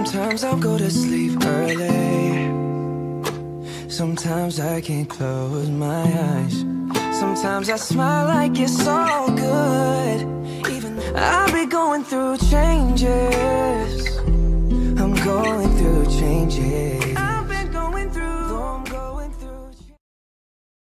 Sometimes I'll go to sleep early. Sometimes I can't close my eyes. Sometimes I smile like it's all good. Even I'll be going through changes. I'm going through changes.